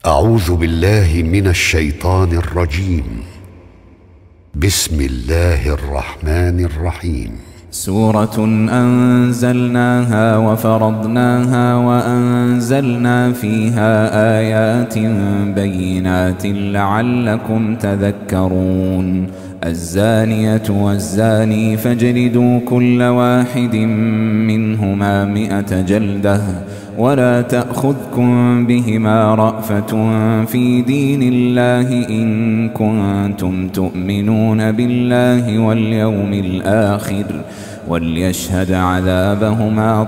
أعوذ بالله من الشيطان الرجيم. بسم الله الرحمن الرحيم. سورة أنزلناها وفرضناها وأنزلنا فيها آيات بينات لعلكم تذكرون. الزانية والزاني فاجلدوا كل واحد منهما 100 جلدة ولا تأخذكم بهما رأفة في دين الله إن كنتم تؤمنون بالله واليوم الآخر وليشهد عذابهما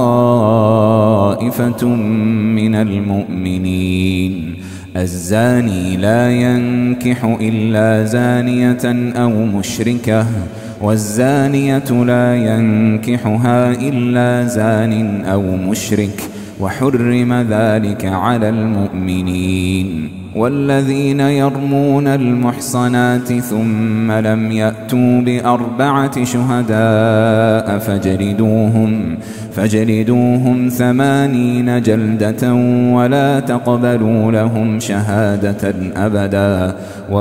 طائفة من المؤمنين. الزاني لا ينكح إلا زانية أو مشركة والزانية لا ينكحها إلا زان أو مشرك وحرم ذلك على المؤمنين. والذين يرمون المحصنات ثم لم يأتوا ب4 شهداء فاجلدوهم 80 جلدة ولا تقبلوا لهم شهادة أبدا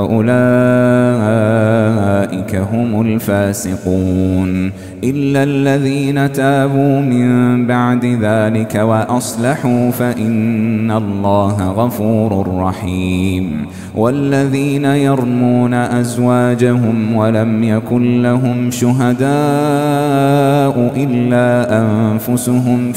وأولئك هم الفاسقون. إلا الذين تابوا من بعد ذلك وأصلحوا فإن الله غفور رحيم. والذين يرمون أزواجهم ولم يكن لهم شهداء إلا أنفسهم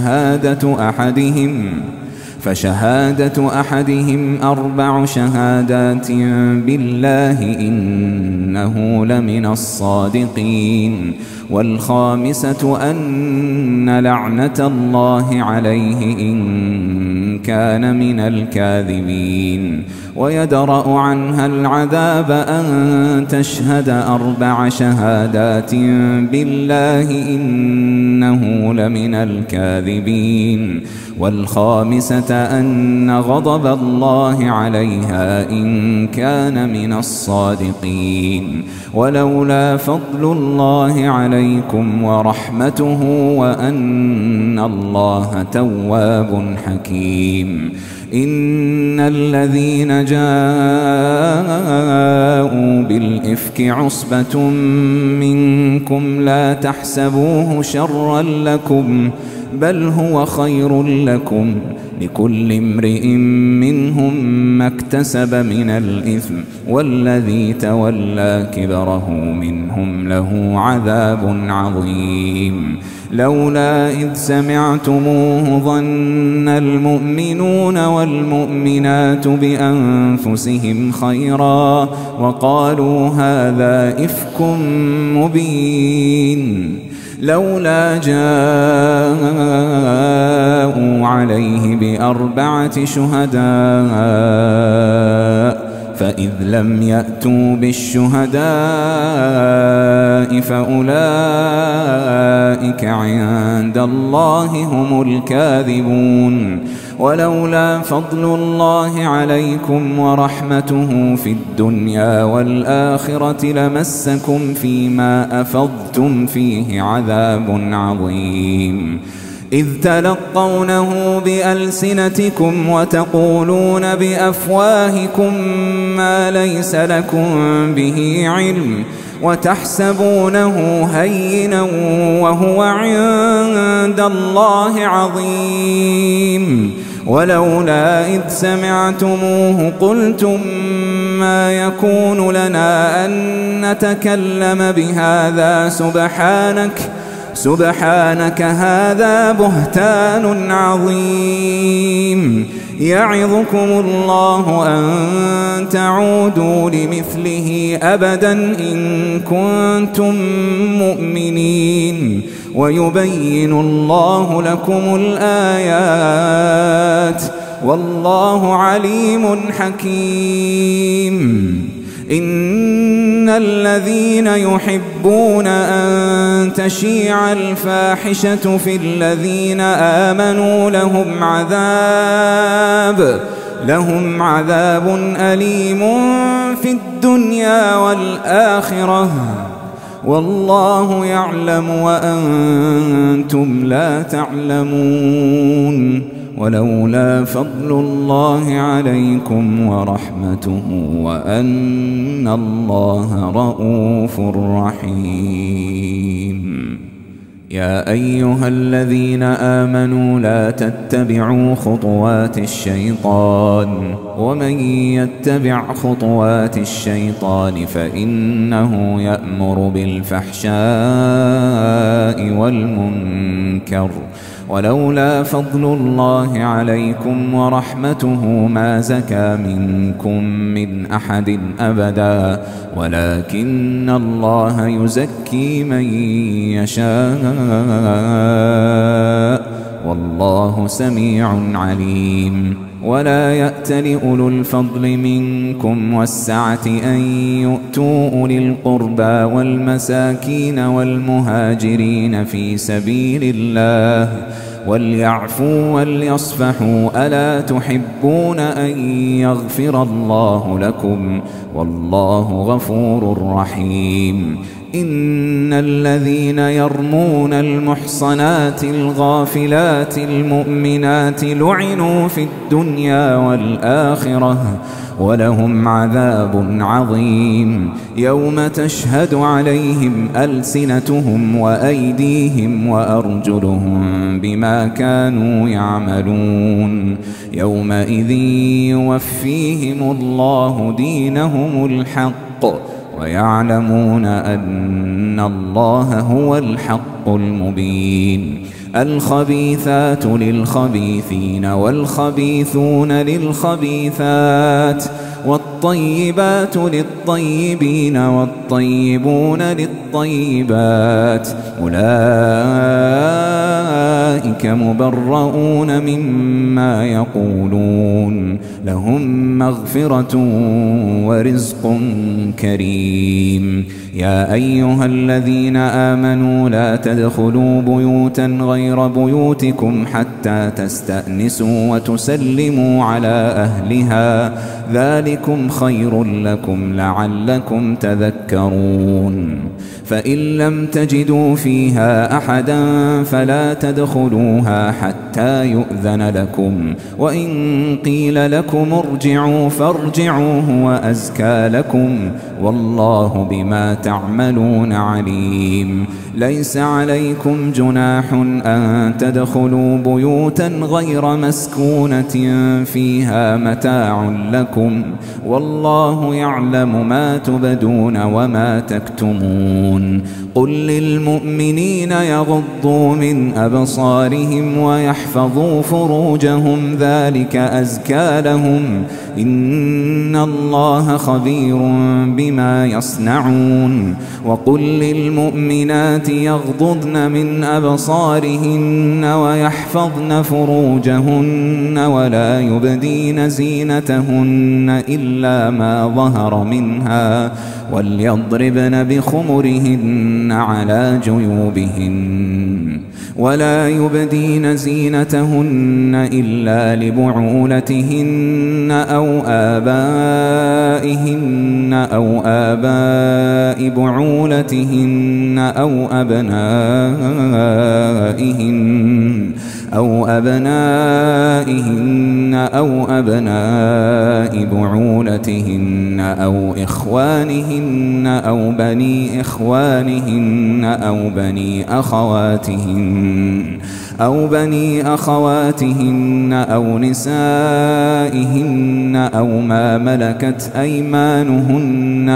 فشهادة أحدهم 4 شهادات بالله إنه لمن الصادقين. والخامسة أن لعنة الله عليه إن كان من الكاذبين. ويدرأ عنها العذاب أن تشهد 4 شهادات بالله إنه لمن الكاذبين. والخامسة أن غضب الله عليها إن كان من الصادقين. ولولا فضل الله عليكم ورحمته وأن الله تواب حكيم. إن الذين جاءوا بالإفك عصبة منكم لا تحسبوه شرا لكم بل هو خير لكم لكل امرئ منهم ما اكتسب من الإثم والذي تولى كبره منهم له عذاب عظيم. لولا إذ سمعتموه ظن المؤمنون والمؤمنات بأنفسهم خيرا وقالوا هذا إفك مبين. لولا جاءوا عليه ب4 شهداء فإذ لم يأتوا بالشهداء فأولئك عند الله هم الكاذبون. ولولا فضل الله عليكم ورحمته في الدنيا والآخرة لمسكم فيما أفضتم فيه عذاب عظيم. إذ تلقونه بألسنتكم وتقولون بأفواهكم ما ليس لكم به علم وتحسبونه هينا وهو عند الله عظيم. ولولا إذ سمعتموه قلتم ما يكون لنا أن نتكلم بهذا سبحانك هذا بهتان عظيم. يعظكم الله أن تعودوا لمثله أبدا إن كنتم مؤمنين ويبين الله لكم الآيات والله عليم حكيم. إن الذين يحبون أن تشيع الفاحشة في الذين آمنوا لهم عذاب أليم في الدنيا والآخرة والله يعلم وأنتم لا تعلمون ولولا فضل الله عليكم ورحمته وأن الله رءوف رحيم. يا أيها الذين آمنوا لا تتبعوا خطوات الشيطان ومن يتبع خطوات الشيطان فإنه يأمر بالفحشاء والمنكر ولولا فضل الله عليكم ورحمته ما زكى منكم من أحد أبدا ولكن الله يزكي من يشاء والله سميع عليم. ولا يأتل أولو الفضل منكم والسعة أن يؤتوا أولي القربى والمساكين والمهاجرين في سبيل الله وليعفوا وليصفحوا ألا تحبون أن يغفر الله لكم والله غفور رحيم. إن الذين يرمون المحصنات الغافلات المؤمنات لعنوا في الدنيا والآخرة ولهم عذاب عظيم يوم تشهد عليهم ألسنتهم وأيديهم وأرجلهم بما كانوا يعملون يومئذ يوفيهم الله دينهم الحق ويعلمون أن الله هو الحق المبين. الخبيثات للخبيثين والخبيثون للخبيثات والطيبات للطيبين والطيبون للطيبات أولئك مبرؤون مما يقولون لهم مغفرة ورزق كريم. يا أيها الذين آمنوا لا تدخلوا بيوتا غير بيوتكم حتى تستأنسوا وتسلموا على أهلها ذلكم خير لكم لعلكم تذكرون. فإن لم تجدوا فيها أحدا فلا تدخلوها حتى يؤذن لكم وإن قيل لكم ارجعوا فارجعوا هو أزكى لكم والله بما تعملون عليم. ليس عليكم جناح أن تدخلوا بيوتا غير مسكونة فيها متاع لكم والله يعلم ما تبدون وما تكتمون. قل للمؤمنين يغضوا من أبصارهم ويحفظوا فروجهم ذلك أزكى لهم إن الله خبير بما يصنعون. وقل للمؤمنات يغضضن من أبصارهن ويحفظن فروجهن ولا يبدين زينتهن إلا ما ظهر منها وليضربن بخمرهن على جيوبهن ولا يبدين زينتهن إلا لبعولتهن أو آبائهن أو آباء بعولتهن أو أبنائهن أو أبناء بعولتهن أو إخوانهن أو بني إخوانهن أو بني أخواتهن أو نسائهن أو ما ملكت أيمانهن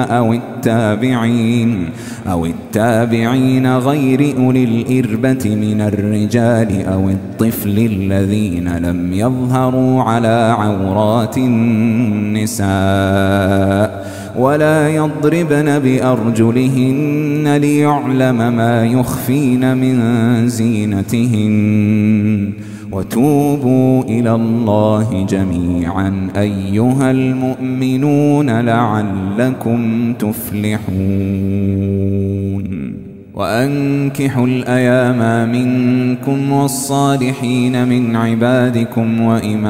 أو التابعين غير أولي الإربة من الرجال أو الطفل الذين لم يظهروا على عورات النساء ولا يضربن بأرجلهن ليعلم ما يخفين من زينتهن. وتوبوا إلى الله جميعا أيها المؤمنون لعلكم تفلحون. وأنكحوا الأيام منكم والصالحين من عبادكم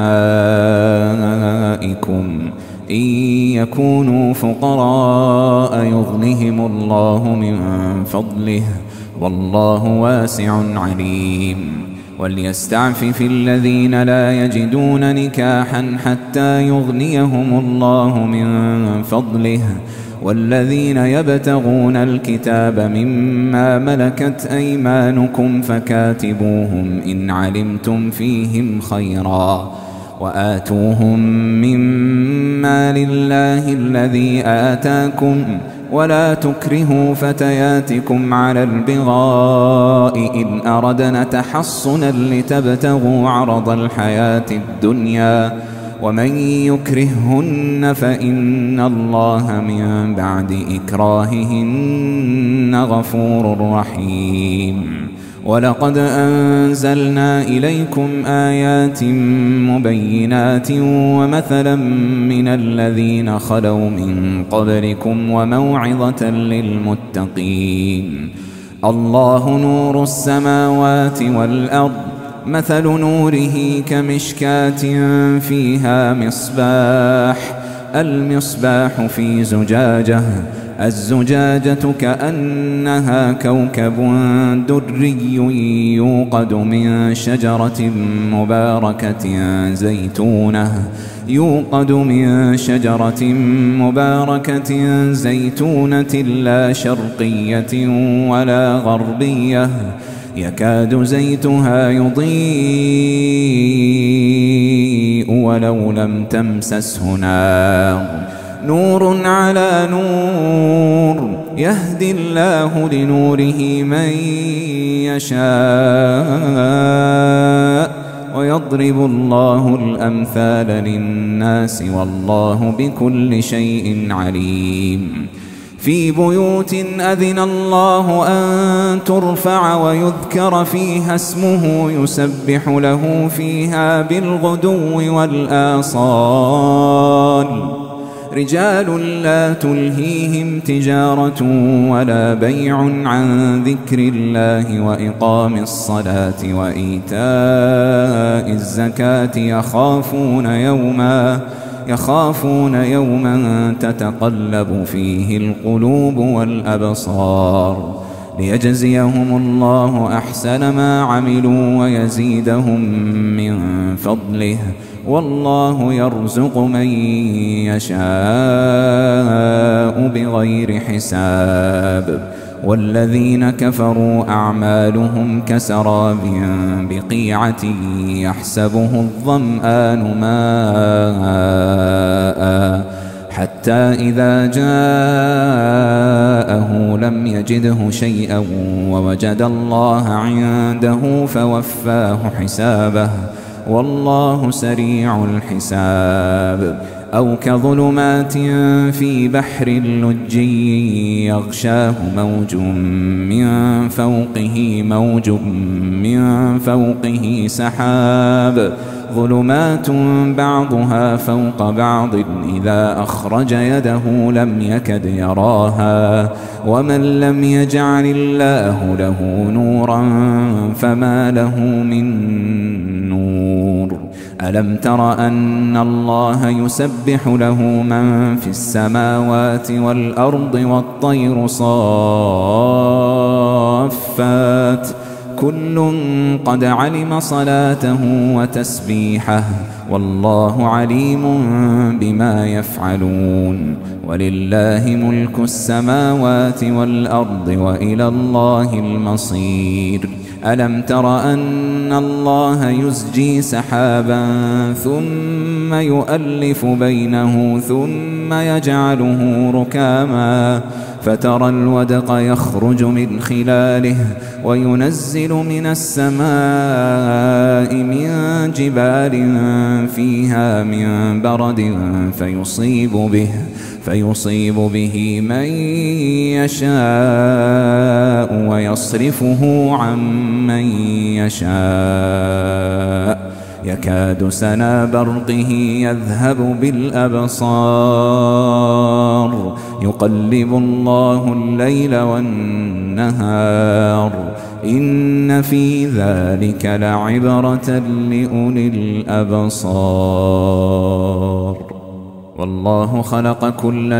وإمائكم إن يكونوا فقراء يغنهم الله من فضله والله واسع عليم. وليستعفف الذين لا يجدون نكاحا حتى يغنيهم الله من فضله والذين يبتغون الكتاب مما ملكت أيمانكم فكاتبوهم إن علمتم فيهم خيرا وآتوهم مما لله الذي آتاكم ولا تكرهوا فتياتكم على البغاء إن أردنا تحصنا لتبتغوا عرض الحياة الدنيا ومن يكرههن فإن الله من بعد إكراههن غفور رحيم ولقد أنزلنا إليكم آيات مبينات ومثلا من الذين خلوا من قبلكم وموعظة للمتقين الله نور السماوات والأرض مثل نوره كمشكاة فيها مصباح المصباح في زجاجة الزجاجة كأنها كوكب دري يوقد من شجرة مباركة زيتونة لا شرقية ولا غربية يكاد زيتها يضيء ولو لم تمسسه نار نور على نور يهدي الله لنوره من يشاء ويضرب الله الأمثال للناس والله بكل شيء عليم في بيوت أذن الله أن ترفع ويذكر فيها اسمه يسبح له فيها بالغدو والآصال رجال لا تلهيهم تجارة ولا بيع عن ذكر الله وإقام الصلاة وإيتاء الزكاة يخافون يوما تتقلب فيه القلوب والأبصار ليجزيهم الله أحسن ما عملوا ويزيدهم من فضله والله يرزق من يشاء بغير حساب والذين كفروا أعمالهم كسراب بقيعة يحسبه الظمآن ماء حتى إذا جاءه لم يجده شيئا ووجد الله عنده فوفاه حسابه والله سريع الحساب أو كظلمات في بحر لجي يغشاه موج من فوقه سحاب ظلمات بعضها فوق بعض إذا أخرج يده لم يكد يراها ومن لم يجعل الله له نورا فما له من نور ألم تر أن الله يسبح له من في السماوات والأرض والطير صافات كل قد علم صلاته وتسبيحه والله عليم بما يفعلون ولله ملك السماوات والأرض وإلى الله المصير ألم تر أن الله يزجي سحابا ثم يؤلف بينه ثم يجعله ركاما فترى الودق يخرج من خلاله وينزل من السماء من جبال فيها من برد فيصيب به من يشاء ويصرفه عن من يشاء يكاد سنا برقه يذهب بالأبصار يقلب الله الليل والنهار إن في ذلك لعبرة لأولي الأبصار والله خلق كل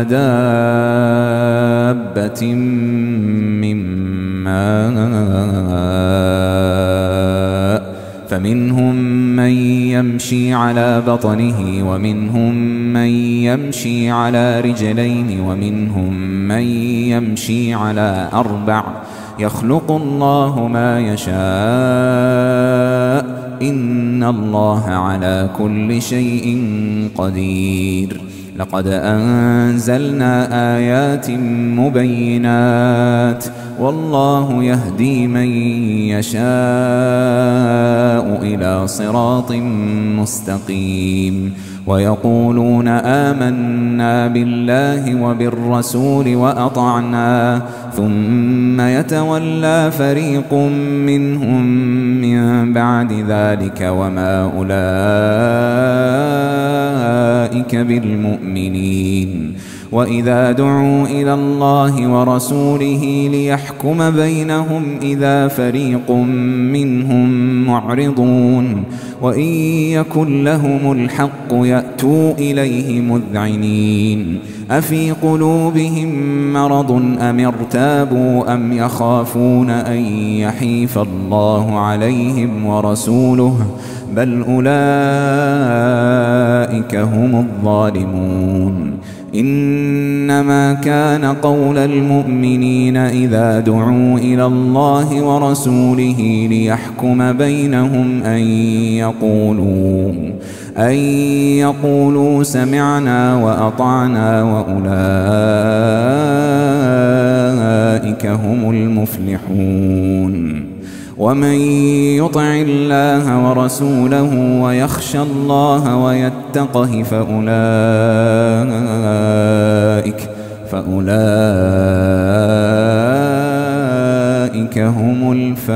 دابة من ماء فمنهم من يمشي على بطنه ومنهم من يمشي على رجلين ومنهم من يمشي على 4 يخلق الله ما يشاء إن الله على كل شيء قدير. لقد أنزلنا آيات مبينات والله يهدي من يشاء إلى صراط مستقيم. ويقولون آمنا بالله وبالرسول وأطعنا ثم يتولى فريق منهم من بعد ذلك وما أولئك بالمؤمنين. وإذا دعوا إلى الله ورسوله ليحكم بينهم إذا فريق منهم معرضون وإن يكن لهم الحق يأتوا إليه مذعنين. أفي قلوبهم مرض أم ارتابوا أم يخافون أن يحيف الله عليهم ورسوله بل أولئك هم الظالمون. إنما كان قول المؤمنين إذا دعوا إلى الله ورسوله ليحكم بينهم أن يقولوا سمعنا وأطعنا وأولئك هم المفلحون. ومن يطع الله ورسوله ويخشى الله ويتقه فأولئك هم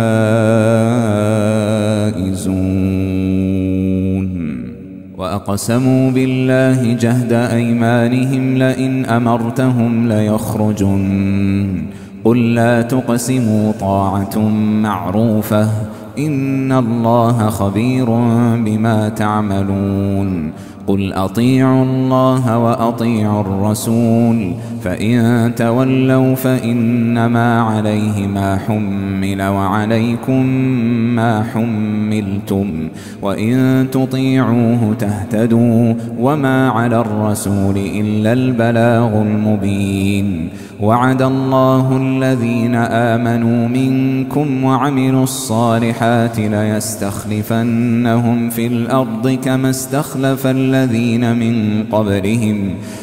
الفائزون. وأقسموا بالله جهد أيمانهم لئن أمرتهم ليخرجن قل لا تقسموا طاعة معروفة إن الله خبير بما تعملون. قل أطيعوا الله وأطيعوا الرسول فإن تولوا فإنما عليه ما حمل وعليكم ما حملتم وإن تطيعوه تهتدوا وما على الرسول إلا البلاغ المبين. وعد الله الذين آمنوا منكم وعملوا الصالحات ليستخلفنهم في الأرض كما استخلف الذين من قبلهم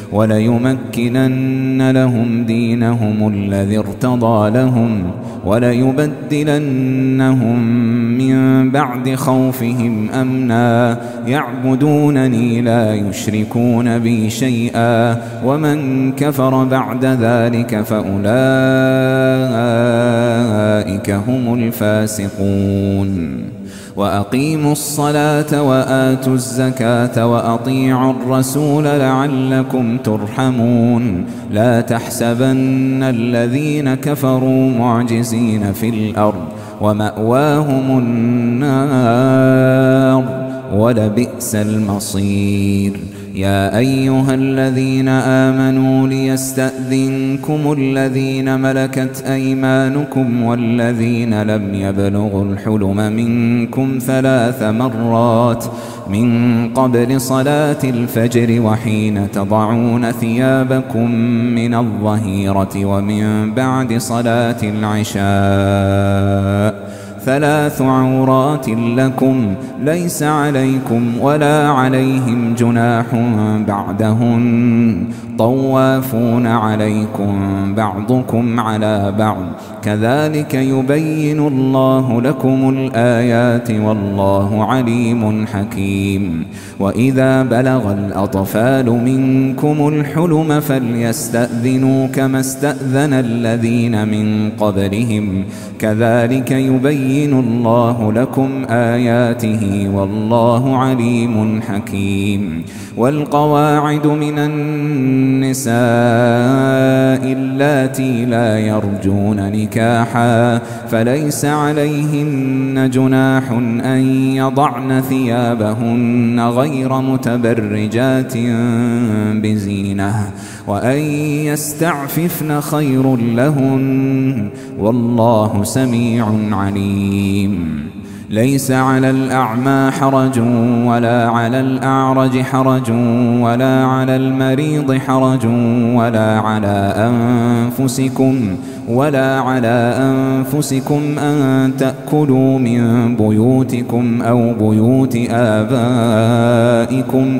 وليمكنن لهم دينهم الذي ارتضى لهم وليبدلنهم من بعد خوفهم أمنا يعبدونني لا يشركون بي شيئا ومن كفر بعد ذلك فأولئك هم الفاسقون. وأقيموا الصلاة وآتوا الزكاة وأطيعوا الرسول لعلكم ترحمون. لا تحسبن الذين كفروا معجزين في الأرض ومأواهم النار ولبئس المصير. يا أيها الذين آمنوا ليستأذنكم الذين ملكت أيمانكم والذين لم يبلغوا الحلم منكم 3 مرات من قبل صلاة الفجر وحين تضعون ثيابكم من الظهيرة ومن بعد صلاة العشاء 3 عورات لكم ليس عليكم ولا عليهم جناح بعدهن طوافون عليكم بعضكم على بعض كذلك يبين الله لكم الآيات والله عليم حكيم. وإذا بلغ الأطفال منكم الحلم فليستأذنوا كما استأذن الذين من قبلهم كذلك يبين الله لكم آياته والله عليم حكيم. والقواعد من النساء اللاتي لا يرجون نكاحا فليس عليهن جناح أن يضعن ثيابهن غير متبرجات بزينة وأن يستعففن خير لهن والله سميع عليم. ليس على الأعمى حرج ولا على الأعرج حرج ولا على المريض حرج ولا على أنفسكم أن تأكلوا من بيوتكم أو بيوت آبائكم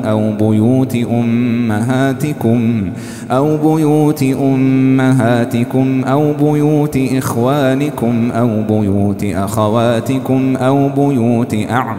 أو بيوت أمهاتكم أو بيوت إخوانكم أو بيوت أخواتكم أو بيوت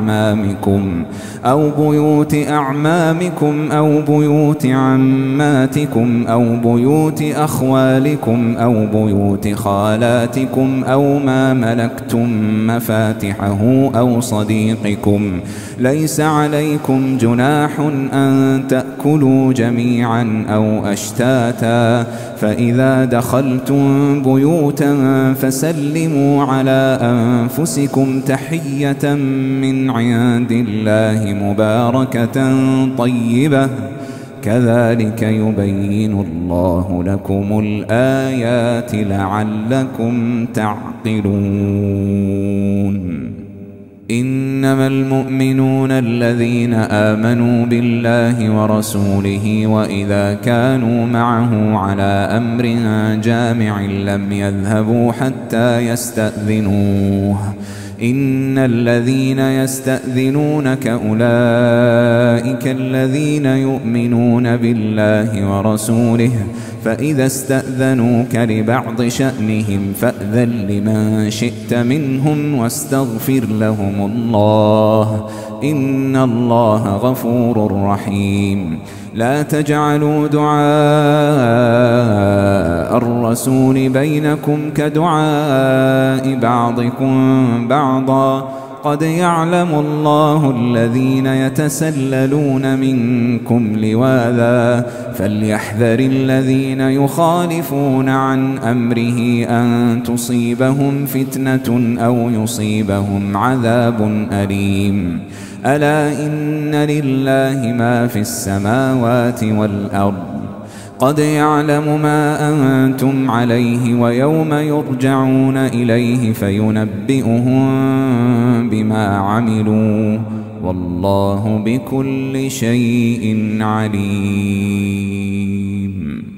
أعمامكم أو بيوت عماتكم أو بيوت أخوالكم أو بيوت خالاتكم أو ما ملكتم مفاتحه أو صديقكم. ليس عليكم جناح أن تأكلوا جميعا أو أشتاتا، فإذا دخلتم بيوتا فسلموا على أنفسكم تحية من عند الله مباركة طيبة، كذلك يبين الله لكم الآيات لعلكم تعقلون. إنما المؤمنون الذين آمنوا بالله ورسوله وإذا كانوا معه على أمر جامع لم يذهبوا حتى يستأذنوه. إن الذين يستأذنونك أولئك الذين يؤمنون بالله ورسوله، فإذا استأذنوك لبعض شأنهم فأذن لمن شئت منهم واستغفر لهم الله، إن الله غفور رحيم. لا تجعلوا دعاء الرسول بينكم كدعاء بعضكم بعضا، قد يعلم الله الذين يتسللون منكم لواذا، فليحذر الذين يخالفون عن أمره أن تصيبهم فتنة أو يصيبهم عذاب أليم. ألا إن لله ما في السماوات والأرض، قد يعلم ما أنتم عليه ويوم يرجعون إليه فينبئهم بما عملوا، والله بكل شيء عليم.